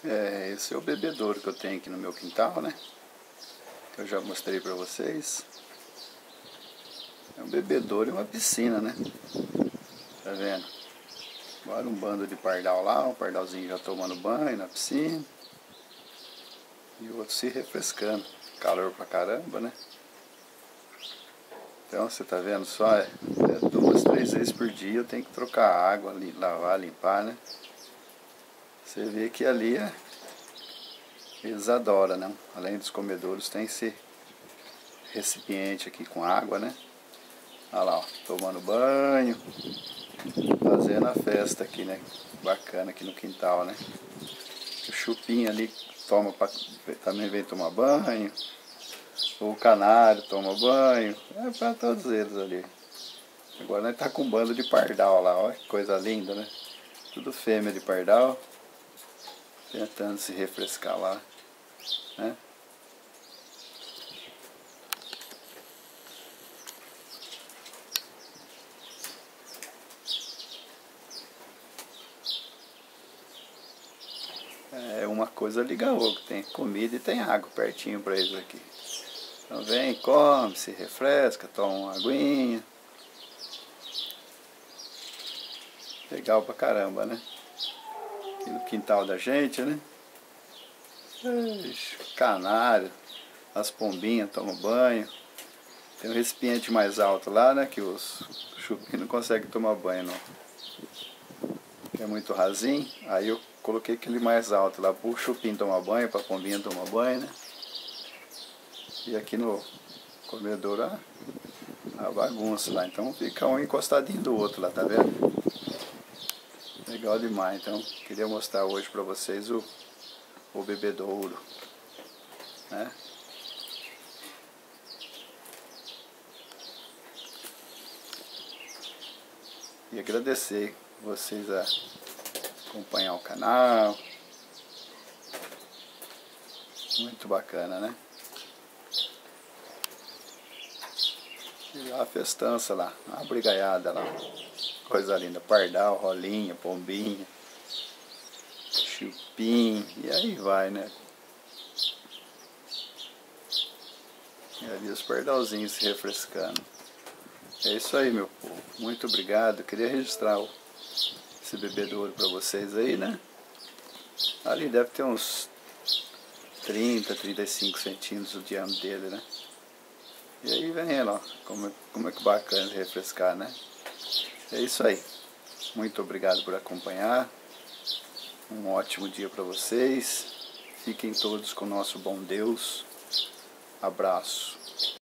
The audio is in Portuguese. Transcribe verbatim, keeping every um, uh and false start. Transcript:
É, esse é o bebedouro que eu tenho aqui no meu quintal, né? Que eu já mostrei pra vocês. É um bebedouro e uma piscina, né? Tá vendo? Agora um bando de pardal lá, um pardalzinho já tomando banho na piscina. E o outro se refrescando. Calor pra caramba, né? Então você tá vendo só, é, é duas, três vezes por dia eu tenho que trocar água, lavar, limpar, né? Você vê que ali é, eles adoram, né? Além dos comedouros tem esse recipiente aqui com água, né? Olha lá, ó, tomando banho, fazendo a festa aqui, né? Bacana aqui no quintal, né? O chupim ali toma pra, também vem tomar banho. O canário toma banho. É para todos eles ali. Agora nós tá com um bando de pardal lá, ó, que coisa linda, né? Tudo fêmea de pardal. Tentando se refrescar lá, né? É uma coisa liga a outra, tem comida e tem água pertinho para eles aqui. Então vem, come, se refresca, toma uma aguinha. Legal pra caramba, né? Aqui no quintal da gente, né? Ixi, canário, as pombinhas tomam banho. Tem um recipiente mais alto lá, né? Que os chupim não conseguem tomar banho, não. Que é muito rasinho. Aí eu coloquei aquele mais alto lá pro chupim tomar banho, pra pombinha tomar banho, né? E aqui no comedouro a, a bagunça lá. Então fica um encostadinho do outro lá, tá vendo? Legal demais. Então queria mostrar hoje pra vocês o, o bebedouro, né? E agradecer vocês a acompanhar o canal. Muito bacana, né? E lá a festança lá, a brigaiada lá. Coisa linda, pardal, rolinha, pombinha, chupim, e aí vai, né? E ali os pardalzinhos se refrescando. É isso aí, meu povo. Muito obrigado. Eu queria registrar o, esse bebedouro para vocês aí, né? Ali deve ter uns trinta, trinta e cinco centímetros o diâmetro dele, né? E aí vem lá, como, como é que bacana refrescar, né? É isso aí. Muito obrigado por acompanhar. Um ótimo dia para vocês. Fiquem todos com o nosso bom Deus. Abraço.